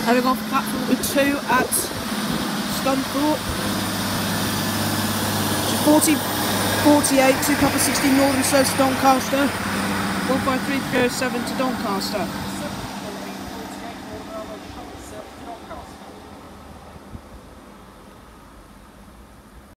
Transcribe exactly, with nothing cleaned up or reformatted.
Heading off platform number two at Scunthorpe. forty forty-eight, two Papa sixteen Northern Slows to Doncaster. one five three three oh seven to Doncaster.